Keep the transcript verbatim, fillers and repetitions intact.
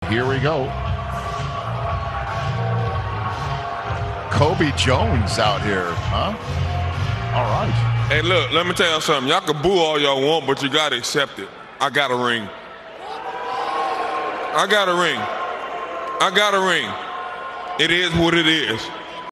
Here we go. Jacoby Jones out here, huh? All right. Hey, look, let me tell you something. Y'all can boo all y'all want, but you got to accept it. I got a ring. I got a ring. I got a ring. It is what it is.